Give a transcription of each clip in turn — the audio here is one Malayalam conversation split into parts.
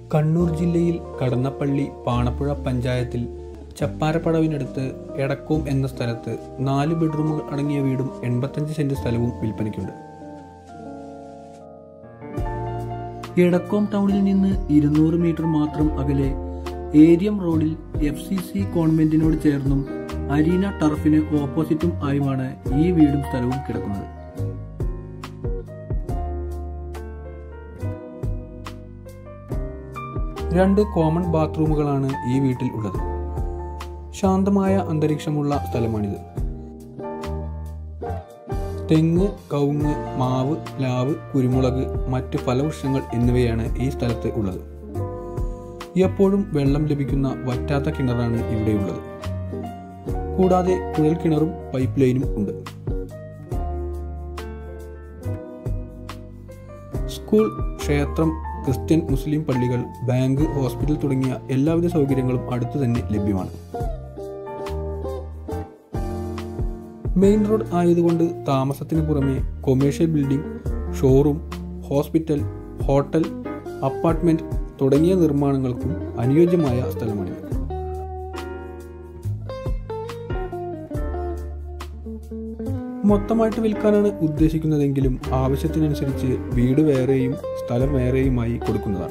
കണ്ണൂർ ജില്ലയിൽ കടന്നപ്പള്ളി പാണപ്പുഴ പഞ്ചായത്തിൽ ചപ്പാരപ്പടവിനടുത്ത് എടക്കോം എന്ന സ്ഥലത്ത് 4 ബെഡ്റൂമുകൾ അടങ്ങിയ വീടും 85 സെന്റ് സ്ഥലവും വിൽപ്പനയ്ക്കുണ്ട്. എടക്കോം ടൗണിൽ നിന്ന് 200 മീറ്റർ മാത്രം അകലെ ഏരിയം റോഡിൽ FCC കോൺവെന്റിനോട് ചേർന്നും അരീന ടർഫിന് ഓപ്പോസിറ്റും ആയുമാണ് ഈ വീടും സ്ഥലവും കിടക്കുന്നത്. രണ്ട് കോമൺ ബാത്റൂമുകളാണ് ഈ വീട്ടിൽ ഉള്ളത്. ശാന്തമായ അന്തരീക്ഷമുള്ള സ്ഥലമാണിത്. തെങ്ങ്, കവുങ്ങ്, മാവ്, പ്ലാവ്, കുരുമുളക്, മറ്റ് ഫലവൃക്ഷങ്ങൾ എന്നിവയാണ് ഈ സ്ഥലത്ത് ഉള്ളത്. എപ്പോഴും വെള്ളം ലഭിക്കുന്ന വറ്റാത്ത കിണറാണ് ഇവിടെയുള്ളത്. കൂടാതെ കുഴൽ കിണറും പൈപ്പ് ലൈനും ഉണ്ട്. സ്കൂൾ, ക്ഷേത്രം, ക്രിസ്ത്യൻ, മുസ്ലിം പള്ളികൾ, ബാങ്ക്, ഹോസ്പിറ്റൽ തുടങ്ങിയ എല്ലാവിധ സൗകര്യങ്ങളും അടുത്തു തന്നെ ലഭ്യമാണ്. മെയിൻ റോഡ് ആയതുകൊണ്ട് താമസത്തിന് പുറമെ commercial building, showroom, hospital, hotel, apartment തുടങ്ങിയ നിർമ്മാണങ്ങൾക്കും അനുയോജ്യമായ സ്ഥലമാണിത്. മൊത്തമായിട്ട് വിൽക്കാനാണ് ഉദ്ദേശിക്കുന്നതെങ്കിലും ആവശ്യത്തിനനുസരിച്ച് വീട് വേറെയും സ്ഥലം വേറെയുമായി കൊടുക്കുന്നതാണ്.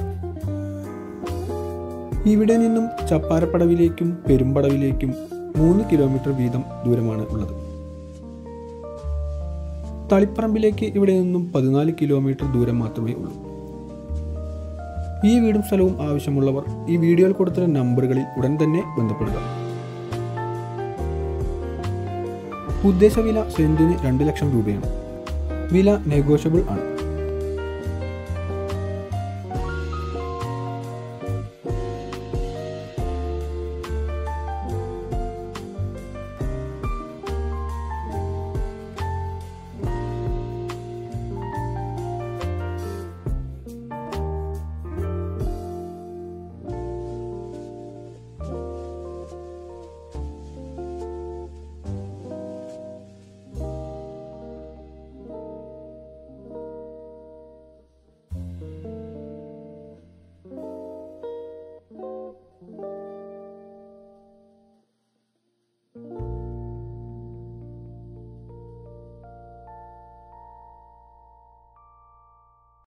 ഇവിടെ നിന്നും ചപ്പാരപ്പടവിലേക്കും പെരുമ്പടവിലേക്കും 3 കിലോമീറ്റർ വീതം ദൂരമാണ് ഉള്ളത്. തളിപ്പറമ്പിലേക്ക് ഇവിടെ നിന്നും 14 കിലോമീറ്റർ ദൂരം മാത്രമേ ഉള്ളൂ. ഈ വീടും സ്ഥലവും ആവശ്യമുള്ളവർ ഈ വീഡിയോയിൽ കൊടുത്ത നമ്പറുകളിൽ ഉടൻ തന്നെ ബന്ധപ്പെടുക. ഉദ്ദേശ വില സെന്റിന് 2 ലക്ഷം രൂപയാണ്. വില നെഗോഷ്യബിൾ ആണ്.